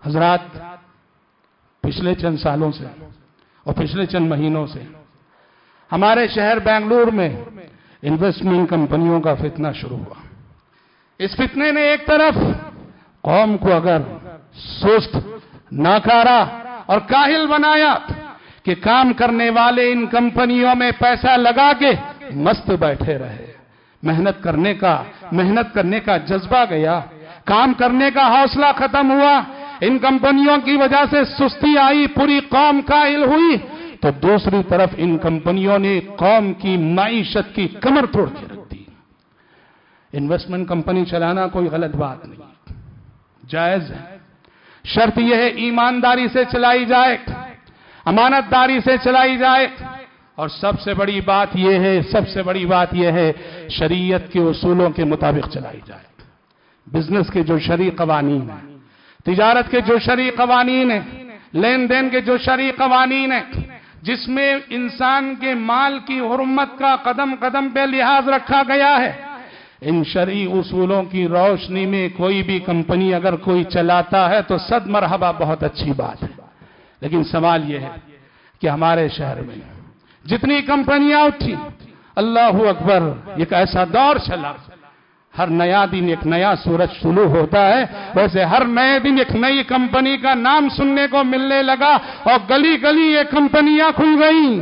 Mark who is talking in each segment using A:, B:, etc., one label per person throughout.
A: حضرات، پچھلے چند سالوں سے اور پچھلے چند مہینوں سے ہمارے شہر بنگلور میں انویسٹمنٹ کمپنیوں کا فتنہ شروع ہوا۔ اس فتنے نے ایک طرف قوم کو اگر سست، ناکارہ اور کاہل بنایا کہ کام کرنے والے ان کمپنیوں میں پیسہ لگا کے مست بیٹھے رہے، محنت کرنے کا جذبہ گیا، کام کرنے کا حوصلہ ختم ہوا، ان کمپنیوں کی وجہ سے سستی آئی، پوری قوم کاہل ہوئی، تو دوسری طرف ان کمپنیوں نے قوم کی معیشت کی کمر توڑ کے رکھ دی۔ انویسٹمنٹ کمپنی چلانا کوئی غلط بات نہیں، جائز ہے، شرط یہ ہے ایمانداری سے چلائی جائے، امانت داری سے چلائی جائے، اور سب سے بڑی بات یہ ہے شریعت کے اصولوں کے مطابق چلائی جائے۔ بزنس کے جو شرعی قوانین ہیں، تجارت کے جو شرعی قوانین ہیں، لین دین کے جو شرعی قوانین ہیں، جس میں انسان کے مال کی حرمت کا قدم قدم پہ لحاظ رکھا گیا ہے، ان شرعی اصولوں کی روشنی میں کوئی بھی کمپنی اگر کوئی چلاتا ہے تو صد مرحبا، بہت اچھی بات ہے۔ لیکن سوال یہ ہے کہ ہمارے شہر میں جتنی کمپنیاں اٹھی، اللہ اکبر، ایک ایسا دور چلا، ہر نیا دن ایک نیا سورج طلوع ہوتا ہے، ویسے ہر نئے دن ایک نئی کمپنی کا نام سننے کو ملنے لگا اور گلی گلی یہ کمپنیاں کھل گئیں۔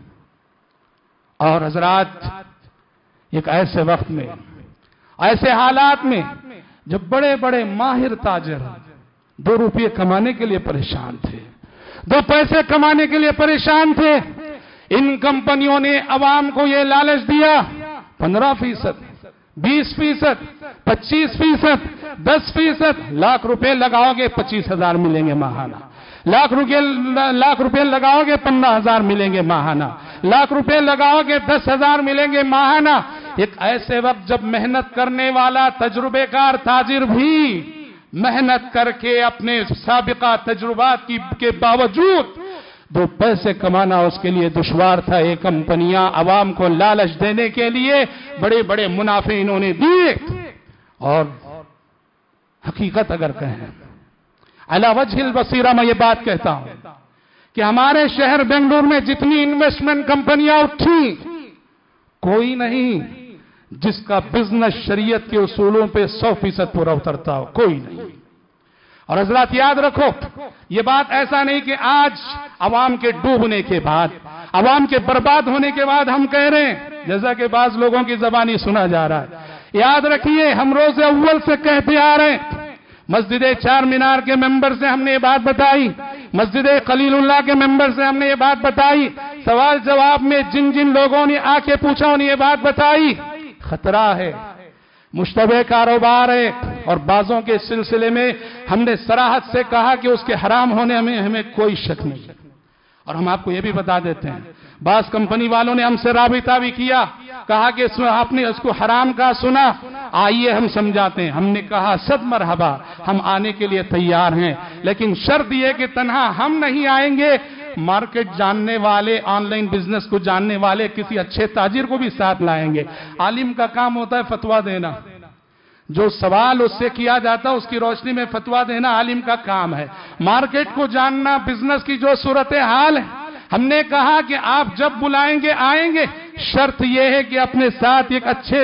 A: اور حضرات، ایک ایسے وقت میں، ایسے حالات میں جب بڑے بڑے ماہر تاجر 2 روپے کمانے کے لیے پریشان تھے، 2 پیسے کمانے کے لیے پریشان تھے، ان کمپنیوں نے عوام کو یہ لالچ دیا 15%، 20%، 25%، 10%، لاکھ روپے لگاؤ گے 25,000 ملیں گے ماہانہ، لاکھ روپے لگاؤ گے 15,000 ملیں گے ماہانہ، لاکھ روپے لگاؤ گے 10,000 ملیں گے ماہانہ۔ ایک ایسے وقت جب محنت کرنے والا تجربے کار تاجر بھی محنت کر کے اپنے سابقہ تجربات کے باوجود 2 پیسے کمانا اس کے لیے دشوار تھا، یہ کمپنیاں عوام کو لالچ دینے کے لیے بڑے بڑے منافع انہوں نے دیے۔ اور حقیقت اگر کہیں، علی وجہ البصیرہ میں یہ بات کہتا ہوں کہ ہمارے شہر بنگلور میں جتنی انویسٹمنٹ کمپنیاں اٹھی، کوئی نہیں جس کا بزنس شریعت کے اصولوں پہ 100% پورا اترتا ہو، کوئی نہیں۔ اور حضرات یاد رکھو، یہ بات ایسا نہیں کہ آج عوام کے ڈوبنے کے بعد، عوام کے برباد ہونے کے بعد ہم کہہ رہے ہیں، جیسا کہ بعض لوگوں کی زبانی سنا جا رہا ہے۔ یاد رکھیے، ہم روز اول سے کہتے آ رہے ہیں، مسجد 4 مینار کے ممبر سے ہم نے یہ بات بتائی، مسجد خلیل اللہ کے ممبر سے ہم نے یہ بات بتائی، سوال جواب میں جن جن لوگوں نے آ کے پوچھا انہیں یہ بات بتائی، خطرہ ہے، مشتبہ کاروبار ہے، اور بعضوں کے سلسلے میں ہم نے صراحت سے کہا کہ اس کے حرام ہونے میں ہمیں کوئی شک نہیں۔ اور ہم آپ کو یہ بھی بتا دیتے ہیں، بعض کمپنی والوں نے ہم سے رابطہ بھی کیا، کہا کہ آپ نے اس کو حرام کا سنا، آئیے ہم سمجھاتے ہیں۔ ہم نے کہا صد مرحبا، ہم آنے کے لیے تیار ہیں، لیکن شرط یہ کہ تنہا ہم نہیں آئیں گے، مارکیٹ جاننے والے، آن لائن بزنس کو جاننے والے کسی اچھے تاجر کو بھی ساتھ لائیں گے۔ عالم کا کام ہوتا ہے فتویٰ دینا، جو سوال اس سے کیا جاتا ہے اس کی روشنی میں فتویٰ دینا عالم کا کام ہے۔ مارکیٹ کو جاننا، بزنس کی جو صورتحال ہے، ہم نے کہا کہ آپ جب بلائیں گے آئیں گے، شرط یہ ہے کہ اپنے ساتھ ایک اچھے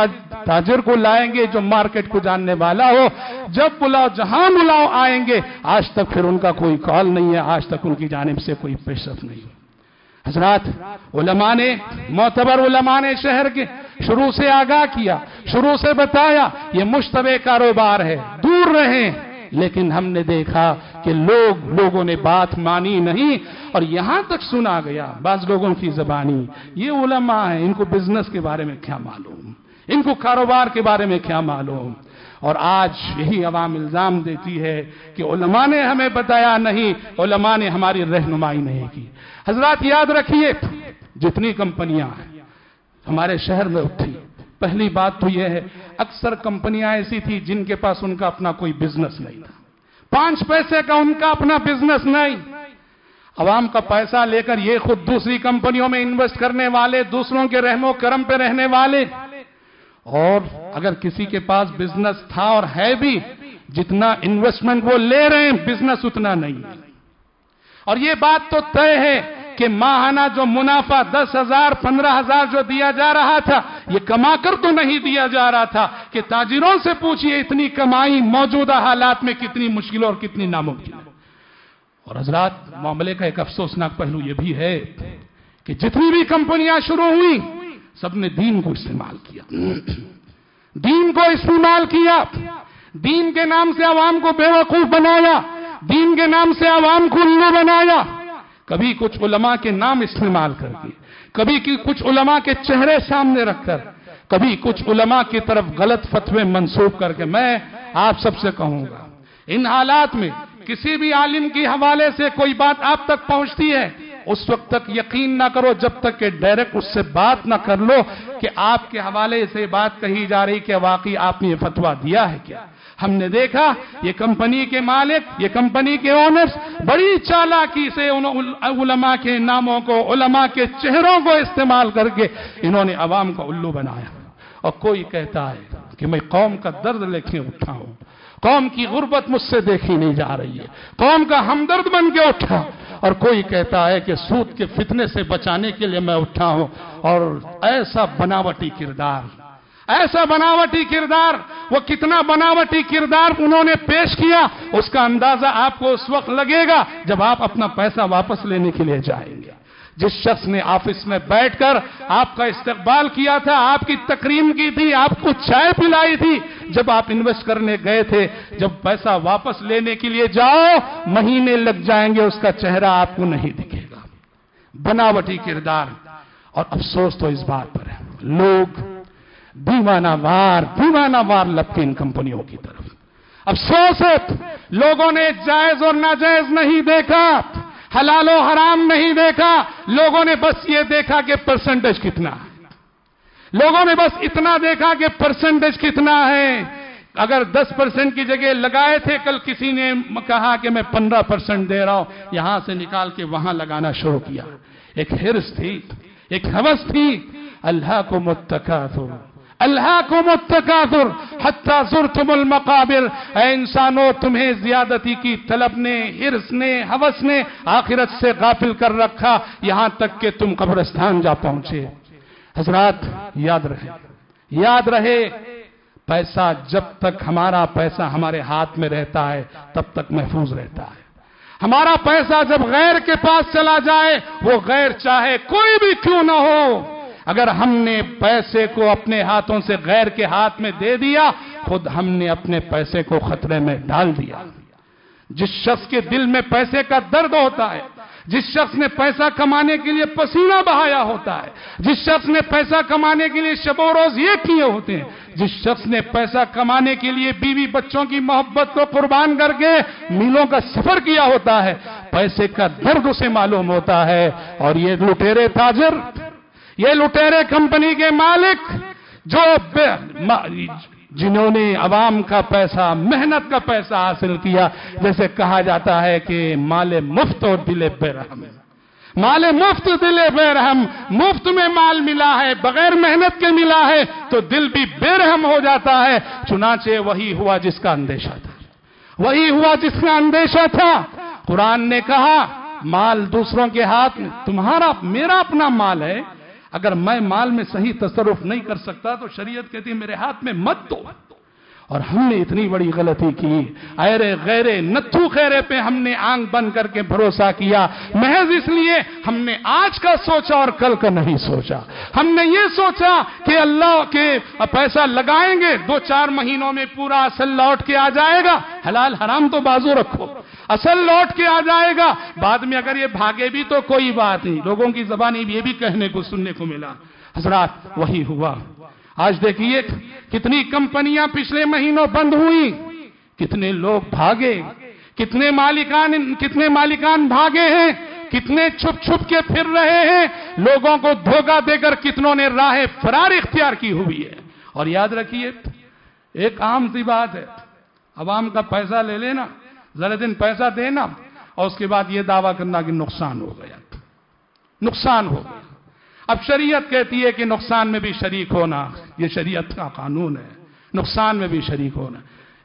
A: تاجر کو لائیں گے جو مارکیٹ کو جاننے والا ہو، جب بلاؤ جہاں بلاؤ آئیں گے۔ آج تک پھر ان کا کوئی کال نہیں ہے، آج تک ان کی جانب سے کوئی پیش رفت نہیں ہے۔ حضرات، علماء نے، معتبر علماء نے شہر کے شروع سے آگاہ کیا، شروع سے بتایا یہ مشتبہ کاروبار ہے، دور رہیں، لیکن ہم نے دیکھا کہ لوگوں نے بات مانی نہیں، اور یہاں تک سنا گیا بعض لوگوں کی زبانی، یہ علماء ہیں، ان کو بزنس کے بارے میں کیا معلوم، ان کو کاروبار کے بارے میں کیا معلوم۔ اور آج یہی عوام الزام دیتی ہے کہ علماء نے ہمیں بتایا نہیں، علماء نے ہماری رہنمائی نہیں کی۔ حضرات یاد رکھیے، جتنی کمپنیاں ہیں ہمارے شہر میں اٹھی، پہلی بات تو یہ ہے، اکثر کمپنیاں ایسی تھی جن کے پاس ان کا اپنا کوئی بزنس نہیں تھا، 5 پیسے کا ان کا اپنا بزنس نہیں، عوام کا پیسہ لے کر یہ خود دوسری کمپنیوں میں انویسٹ کرنے والے، دوسروں کے رحم و کرم پہ رہنے والے، اور اگر کسی کے پاس بزنس تھا اور ہے بھی जितना इन्वेस्टमेंट वो ले रहे हैं बिजनेस उतना नहीं है। और ये बात तो तय है कि माहाना जो मुनाफा 10,000 15,000 जो दिया जा रहा था, ये कमाकर तो नहीं दिया जा रहा था कि ताजिरों से पूछिए इतनी कमाई मौजूदा हालात में कितनी मुश्किल और कितनी नामुमकिन है। और हजरात, मामले का एक अफसोसनाक पहलू ये भी है कि जितनी भी कंपनियां शुरू हुई सबने दीन को इस्तेमाल किया, दीन को इस्तेमाल किया, दीन के नाम से आवाम को बेवकूफ बनाया, दीन के नाम से आवाम को उल्लू बनाया। कभी कुछ उलमा के नाम इस्तेमाल करके, कभी कुछ उलमा के चेहरे सामने रखकर, कभी कुछ उलमा की तरफ गलत फतवे मंसूब करके। मैं आप सबसे कहूंगा, इन हालात में किसी भी आलिम के हवाले से कोई बात आप तक पहुंचती है, उस वक्त तक यकीन ना करो जब तक कि डायरेक्ट उससे बात ना कर लो कि आपके हवाले से बात कही जा रही कि वाकई आपने ये फतवा दिया है क्या। हमने देखा ये कंपनी के मालिक, ये कंपनी के ओनर्स बड़ी चालाकी से उलमा के नामों को, उलमा के चेहरों को इस्तेमाल करके इन्होंने अवाम को उल्लू बनाया। और कोई कहता है कि मैं कौम का दर्द लेके उठा हूं, कौम की गुर्बत मुझसे देखी नहीं जा रही है, कौम का हमदर्द बन के उठा। और कोई कहता है कि सूद के फितने से बचाने के लिए मैं उठा हूं। और ऐसा बनावटी किरदार, ऐसा बनावटी किरदार, वो कितना बनावटी किरदार उन्होंने पेश किया उसका अंदाजा आपको उस वक्त लगेगा जब आप अपना पैसा वापस लेने के लिए जाएंगे। जिस शख्स ने ऑफिस में बैठकर आपका इस्तकबाल किया था, आपकी तकरीम की थी, आपको चाय पिलाई थी, जब आप इन्वेस्ट करने गए थे, जब पैसा वापस लेने के लिए जाओ महीने लग जाएंगे, उसका चेहरा आपको नहीं दिखेगा। बनावटी किरदार। और अफसोस तो इस बात पर है, लोग दीवानावार लपके इन कंपनियों की तरफ। अफसोस है, लोगों ने जायज और नाजायज नहीं देखा, हलाल और हराम नहीं देखा, लोगों ने बस ये देखा कि परसेंटेज कितना है। लोगों ने बस इतना देखा कि परसेंटेज कितना है। अगर 10% की जगह लगाए थे, कल किसी ने कहा कि मैं 15% दे रहा हूं, यहां से निकाल के वहां लगाना शुरू किया। एक हिर्स थी, एक हवस थी। अल्लाह को मुत्तकासुर, अल्लाह को मुत्तकासुर हत्ता ज़ुरतुमुल मक़ाबिर। ऐ इंसानों, तुम्हें ज्यादती की तलब ने, हिर्स ने, हवस ने आखिरत से गाफिल कर रखा, यहां तक कि तुम कब्रिस्तान जा पहुंचे। हजरात, याद रहे, पैसा जब तक, हमारा पैसा हमारे हाथ में रहता है तब तक महफूज रहता है। हमारा पैसा जब गैर के पास चला जाए, वो गैर चाहे कोई भी क्यों ना हो, अगर हमने पैसे को अपने हाथों से गैर के हाथ में दे दिया, खुद हमने अपने पैसे को खतरे में डाल दिया। जिस शख्स के दिल में पैसे का दर्द होता है, जिस शख्स ने पैसा कमाने के लिए पसीना बहाया होता है, जिस शख्स ने पैसा कमाने के लिए शबो रोज ये किए होते हैं, जिस शख्स ने पैसा कमाने के लिए बीवी बच्चों की मोहब्बत को कुर्बान करके मीलों का सफर किया होता है, पैसे का दर्द उसे मालूम होता है। और ये लुटेरे ताजिर, ये लुटेरे कंपनी के मालिक, जो जिन्होंने अवाम का पैसा, मेहनत का पैसा हासिल किया, जैसे कहा जाता है कि माले मुफ्त और दिले बेरहम, माले मुफ्त दिले बेरहम। मुफ्त में माल मिला है, बगैर मेहनत के मिला है, तो दिल भी बेरहम हो जाता है। चुनाचे वही हुआ जिसका अंदेशा था, वही हुआ जिसका अंदेशा था। कुरान ने कहा, माल दूसरों के हाथ में, तुम्हारा मेरा अपना माल है, अगर मैं माल में सही तसर्रुफ नहीं कर सकता तो शरीयत कहती है मेरे हाथ में मत दो। और हमने इतनी बड़ी गलती की, अरे गैरे नत्थू खैरे पे हमने आंख बंद करके भरोसा किया, महज इसलिए हमने आज का सोचा और कल का नहीं सोचा। हमने ये सोचा कि अल्लाह के पैसा लगाएंगे, 2-4 महीनों में पूरा असल लौट के आ जाएगा, हलाल हराम तो बाजू रखो, असल लौट के आ जाएगा, बाद में अगर ये भागे भी तो कोई बात नहीं। लोगों की ज़बानी ये भी कहने को, सुनने को मिला। हजरात, वही हुआ। आज देखिए कितनी कंपनियां पिछले महीनों बंद हुई, कितने लोग भागे, कितने मालिकान भागे हैं, कितने छुप छुप के फिर रहे हैं, लोगों को धोखा देकर कितनों ने राह फरार इख्तियार की हुई है। और याद रखिए, एक आम सी बात है, अवाम का पैसा ले लेना, जरा दिन पैसा देना और उसके बाद ये दावा करना कि नुकसान हो गया, नुकसान हो गया। अब शरीयत कहती है कि नुकसान में भी शरीक होना, ये शरीयत का कानून है, नुकसान में भी शरीक होना।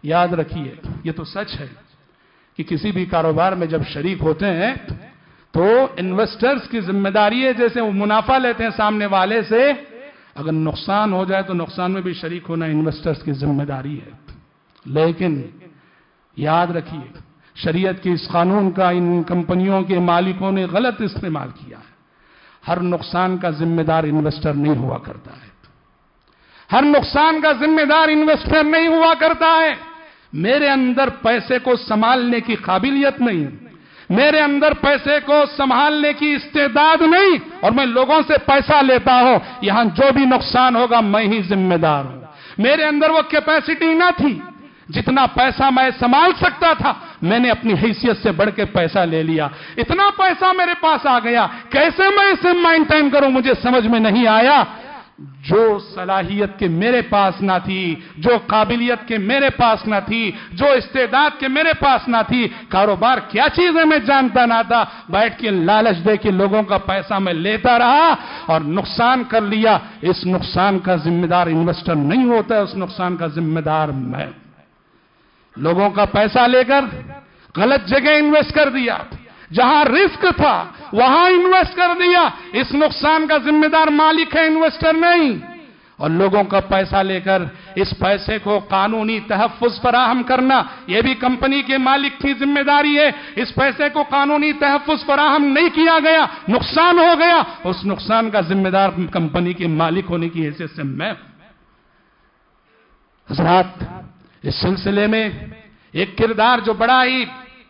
A: یاد رکھیے یہ تو سچ ہے کہ کسی بھی کاروبار میں جب شریک ہوتے ہیں تو انویسٹرز کی ذمہ داری ہے، جیسے وہ منافع لیتے ہیں سامنے والے سے، اگر نقصان ہو جائے تو نقصان میں بھی شریک ہونا انویسٹرز کی ذمہ داری ہے۔ لیکن یاد رکھیے شریعت کے اس قانون کا ان کمپنیوں کے مالکوں نے غلط استعمال کیا ہے۔ ہر نقصان کا ذمہ دار انویسٹر نہیں ہوا کرتا ہے، ہر نقصان کا ذمہ دار انویسٹر نہیں ہوا کرتا ہے۔ میرے اندر پیسے کو سنبھالنے کی قابلیت نہیں، میرے اندر پیسے کو سنبھالنے کی استعداد نہیں، اور میں لوگوں سے پیسہ لیتا ہوں، یہاں جو بھی نقصان ہوگا میں ہی ذمہ دار ہوں۔ میرے اندر وہ کیپیسٹی نہ تھی، جتنا پیسہ میں سنبھال سکتا تھا میں نے اپنی حیثیت سے بڑھ کے پیسہ لے لیا، اتنا پیسہ میرے پاس آ گیا، کیسے میں اسے مینٹین کروں مجھے سمجھ میں نہیں آیا۔ جو صلاحیت کے میرے پاس نہ تھی، جو قابلیت کے میرے پاس نہ تھی، جو استعداد کے میرے پاس نہ تھی، کاروبار کیا چیز ہے میں جانتا نہ تھا، بیٹھ کے لالچ دے کے لوگوں کا پیسہ میں لیتا رہا اور نقصان کر لیا۔ اس نقصان کا ذمہ دار انویسٹر نہیں ہوتا ہے، اس نقصان کا ذمہ دار میں۔ لوگوں کا پیسہ لے کر غلط جگہ انویسٹ کر دیا، جہاں رسک تھا وہاں انویسٹ کر دیا، اس نقصان کا ذمہ دار مالک ہے انویسٹر نہیں۔ اور لوگوں کا پیسہ لے کر اس پیسے کو قانونی تحفظ فراہم کرنا یہ بھی کمپنی کے مالک کی ذمہ داری ہے۔ اس پیسے کو قانونی تحفظ فراہم نہیں کیا گیا، نقصان ہو گیا، اس نقصان کا ذمہ دار کمپنی کے مالک ہونے کی حیثیت سے میں۔ حضرات اس سلسلے میں ایک کردار جو بڑا ہی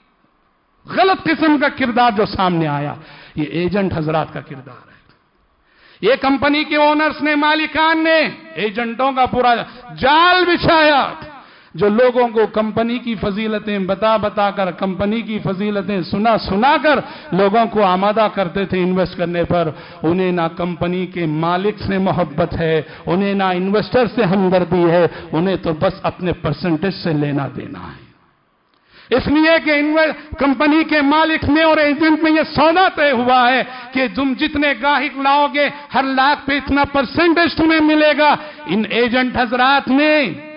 A: غلط قسم کا کردار جو سامنے آیا، یہ ایجنٹ حضرات کا کردار ہے۔ یہ کمپنی کے اونرز نے، مالکان نے ایجنٹوں کا پورا جال بچھایا، جو لوگوں کو کمپنی کی فضیلتیں بتا بتا کر، کمپنی کی فضیلتیں سنا کر لوگوں کو آمادہ کرتے تھے انویسٹ کرنے پر۔ انہیں نہ کمپنی کے مالک سے محبت ہے، انہیں نہ انویسٹر سے ہمدردی ہے، انہیں تو بس اپنے پرسنٹیج سے لینا دینا ہے۔ اس لیے کہ کمپنی کے مالک میں اور ایجنٹ میں یہ سودا طے ہوا ہے کہ تم جتنے گاہک لاؤ گے ہر لاکھ پہ اتنا پرسنٹیج تمہیں ملے گا۔ ان ایجنٹ حضرات نے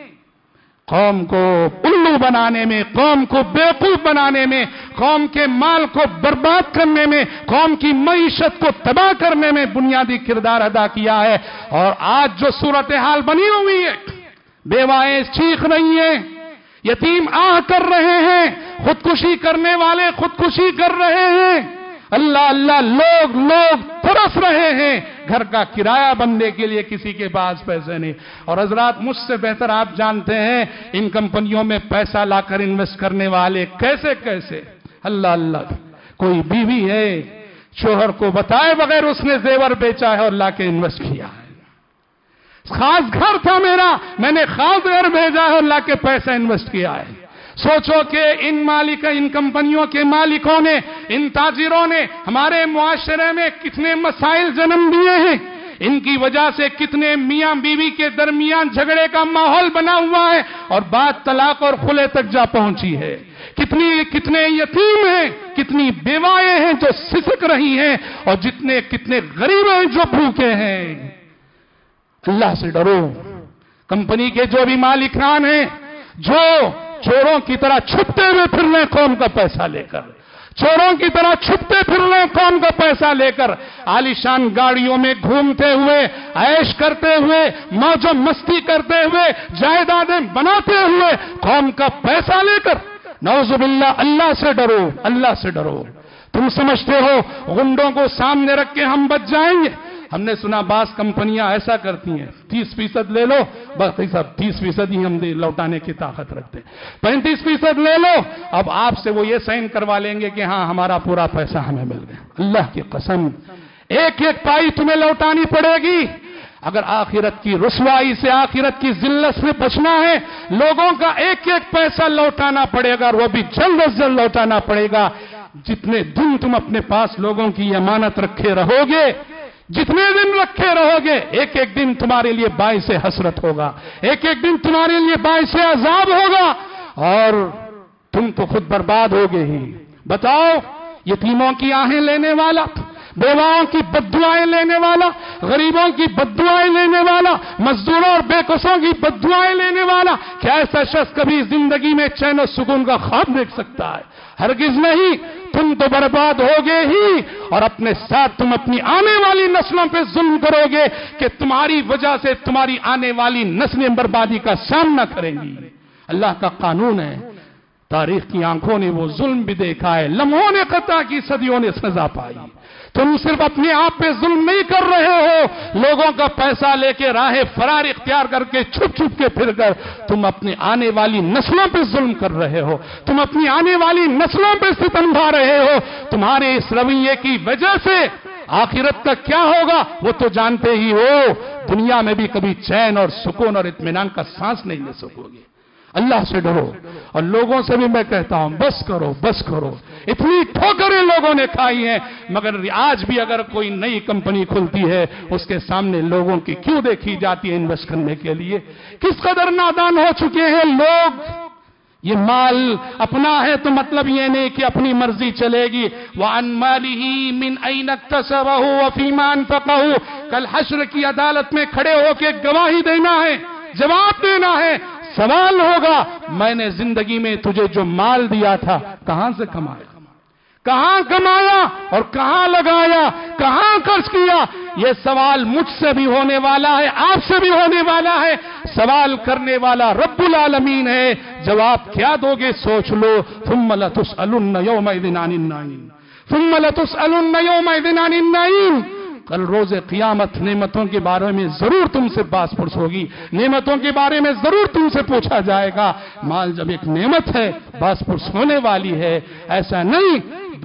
A: قوم کو الو بنانے میں، قوم کو بیوقوف بنانے میں، قوم کے مال کو برباد کرنے میں، قوم کی معیشت کو تباہ کرنے میں بنیادی کردار ادا کیا ہے۔ اور آج جو صورتحال بنی ہوئی ہے، بیوائیں چیخ رہی ہیں، یتیم آہ کر رہے ہیں، خودکشی کرنے والے خودکشی کر رہے ہیں، اللہ اللہ لوگ ترس رہے ہیں، گھر کا کرایہ بننے کے لیے کسی کے پاس پیسے نہیں۔ اور حضرات مجھ سے بہتر آپ جانتے ہیں ان کمپنیوں میں پیسہ لا کر انویسٹ کرنے والے کیسے اللہ اللہ، کوئی بیوی ہے شوہر کو بتائے بغیر اس نے زیور بیچا ہے اور لا کے انویسٹ کیا ہے۔ خاص گھر تھا میرا، میں نے خاص گھر بھیجا ہے اور لا کے پیسہ انویسٹ کیا ہے۔ سوچو کہ ان کمپنیوں کے مالکوں نے، ان تاجروں نے ہمارے معاشرے میں کتنے مسائل جنم دیے ہیں، ان کی وجہ سے کتنے میاں بیوی کے درمیان جھگڑے کا ماحول بنا ہوا ہے اور بات طلاق اور خلع تک جا پہنچی ہے۔ کتنے یتیم ہیں، کتنی بیوائیں ہیں جو سسک رہی ہیں، اور کتنے غریب ہیں جو بھوکے ہیں۔ اللہ سے ڈرو۔ کمپنی کے جو بھی مالکان ہیں جو چوروں کی طرح چھپتے ہوئے پھر رہے قوم کا پیسہ لے کر، چوروں کی طرح چھپتے پھر رہے قوم کا پیسہ لے کر، عالیشان گاڑیوں میں گھومتے ہوئے، عیش کرتے ہوئے، موج و مستی کرتے ہوئے، جائیدادیں بناتے ہوئے قوم کا پیسہ لے کر، نعوذ باللہ، اللہ سے ڈرو، اللہ سے ڈرو۔ تم سمجھتے ہو غنڈوں کو سامنے رکھ کے ہم بچ جائیں گے؟ ہم نے سنا بعض کمپنیاں ایسا کرتی ہیں 30% لے لو، باقی سب 30% ہی ہم لوٹانے کی طاقت رکھتے ہیں، 35% لے لو، اب آپ سے وہ یہ سائن کروا لیں گے کہ ہاں ہمارا پورا پیسہ ہمیں مل گیا۔ اللہ کی قسم، ایک پائی تمہیں لوٹانی پڑے گی۔ اگر آخرت کی رسوائی سے، آخرت کی ذلت سے بچنا ہے، لوگوں کا ایک پیسہ لوٹانا پڑے گا، اور وہ بھی جلد از جلد لوٹانا پڑے گا۔ جتنے دن تم اپنے پاس لوگوں کی امانت رکھے رہو گے، جتنے دن رکھے رہو گے، ایک دن تمہارے لیے باعث حسرت ہوگا، ایک دن تمہارے لیے باعث عذاب ہوگا، اور تم تو خود برباد ہوگے ہی۔ بتاؤ، یتیموں کی آہیں لینے والا، بیواؤں کی بددعائیں لینے والا، غریبوں کی بددعائیں لینے والا، مزدوروں اور بے کسوں کی بددعائیں لینے والا، کیا ایسا شخص کبھی زندگی میں چین و سکون کا خواب دیکھ سکتا ہے؟ ہرگز نہیں۔ تم تو برباد ہوگے ہی، اور اپنے ساتھ تم اپنی آنے والی نسلوں پہ ظلم کرو گے کہ تمہاری وجہ سے تمہاری آنے والی نسلیں بربادی کا سامنا کریں گی۔ اللہ کا قانون ہے، تاریخ کی آنکھوں نے وہ ظلم بھی دیکھا ہے، لمحوں نے قطع کی، صدیوں نے سزا پائی۔ تم صرف اپنے آپ پہ ظلم نہیں کر رہے ہو، لوگوں کا پیسہ لے کے راہ فرار اختیار کر کے چھپ چھپ کے پھر کر تم اپنے آنے والی نسلوں پہ ظلم کر رہے ہو، تم اپنی آنے والی نسلوں پہ ستم ڈھا رہے ہو۔ تمہارے اس رویے کی وجہ سے آخرت کا کیا ہوگا وہ تو جانتے ہی ہو، دنیا میں بھی کبھی چین اور سکون اور اطمینان کا سانس نہیں لے سکو گے۔ اللہ سے ڈرو، اور لوگوں سے بھی میں کہتا ہوں بس کرو بس کرو، اتنی ٹھوکریں لوگوں نے کھائی ہیں، مگر آج بھی اگر کوئی نئی کمپنی کھلتی ہے اس کے سامنے لوگوں کی کیوں دیکھی جاتی ہے انویسٹ کرنے کے لیے؟ کس قدر نادان ہو چکے ہیں لوگ۔ یہ مال اپنا ہے تو مطلب یہ نہیں کہ اپنی مرضی چلے گی۔ وَعَنْ مَالِهِ مِنْ أَيْنَ اكْتَسَبَهُ وَفِيمَا أَنْفَقَهُ، کل حشر کی عدالت میں کھڑے ہو کے گواہی دینا ہے، جواب دینا ہے، سوال ہوگا میں نے زندگی میں تجھے جو مال دیا تھا کہاں سے کمایا، کہاں کمایا اور کہاں لگایا، کہاں خرچ کیا؟ یہ سوال مجھ سے بھی ہونے والا ہے، آپ سے بھی ہونے والا ہے۔ سوال کرنے والا رب العالمین ہے، جواب کیا دو گے سوچ لو۔ ثم لتسألن يومئذ عن النعيم، ثم لتسألن يومئذ عن النعيم۔ کل روز قیامت نعمتوں کے بارے میں ضرور تم سے باس پرس ہوگی، نعمتوں کے بارے میں ضرور تم سے پوچھا جائے گا۔ مال جب ایک نعمت ہے باس پرس ہونے والی ہے، ایسا نہیں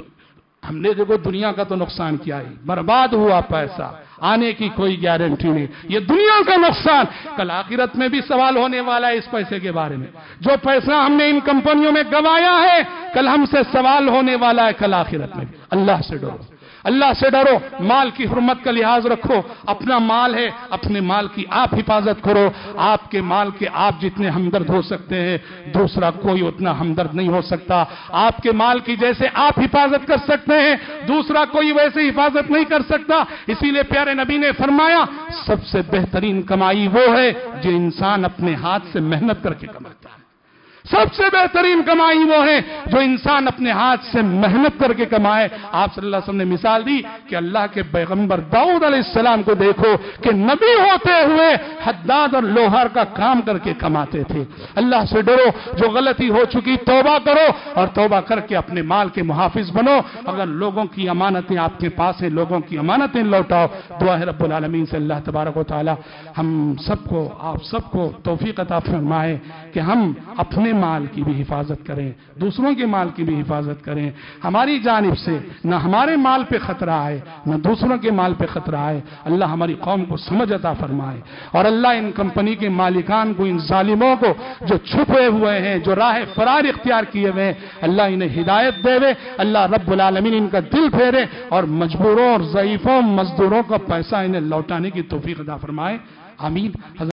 A: ہم نے دیکھو دنیا کا تو نقصان کیا ہے، برباد ہوا پیسہ، آنے کی کوئی گارنٹی نہیں، یہ دنیا کا نقصان۔ کل آخرت میں بھی سوال ہونے والا ہے اس پیسے کے بارے میں، جو پیسہ ہم نے ان کمپنیوں میں گوایا ہے کل ہم سے سوال ہونے والا ہے کل آخرت میں بھی۔ اللہ سے ڈرو، اللہ سے ڈرو، مال کی حرمت کا لحاظ رکھو، اپنا مال ہے، اپنے مال کی آپ حفاظت کرو۔ آپ کے مال کے آپ جتنے ہمدرد ہو سکتے ہیں دوسرا کوئی اتنا ہمدرد نہیں ہو سکتا۔ آپ کے مال کی جیسے آپ حفاظت کر سکتے ہیں دوسرا کوئی ویسے حفاظت نہیں کر سکتا۔ اسی لیے پیارے نبی نے فرمایا سب سے بہترین کمائی وہ ہے جو انسان اپنے ہاتھ سے محنت کر کے کماتا ہے۔ سب سے بہترین کمائی وہ ہے جو انسان اپنے ہاتھ سے محنت کر کے کمائے۔ آپ صلی اللہ علیہ وسلم نے مثال دی کہ اللہ کے پیغمبر داؤد علیہ السلام کو دیکھو کہ نبی ہوتے ہوئے حداد اور لوہار کا کام کر کے کماتے تھے۔ اللہ سے ڈرو، جو غلطی ہو چکی توبہ کرو، اور توبہ کر کے اپنے مال کے محافظ بنو۔ اگر لوگوں کی امانتیں آپ کے پاس ہیں لوگوں کی امانتیں لوٹاؤ۔ دعا ہے رب العالمین سے اللہ تبارک و تعالی ہم سب کو آپ سب کو توفیق عطا فرمائے کہ ہم اپنے مال کی بھی حفاظت کریں، دوسروں کے مال کی بھی حفاظت کریں، ہماری جانب سے نہ ہمارے مال پہ خطرہ آئے نہ دوسروں کے مال پہ خطرہ آئے۔ اللہ ہماری قوم کو سمجھ عطا فرمائے، اور اللہ ان کمپنی کے مالکان کو، ان ظالموں کو جو چھپے ہوئے ہیں، جو راہ فرار اختیار کیے ہوئے ہیں، اللہ انہیں ہدایت دے دے۔ اللہ رب العالمین ان کا دل پھیرے اور مجبوروں اور ضعیفوں مزدوروں کا پیسہ انہیں لوٹانے کی توفیق عطا فرمائے۔ آمین۔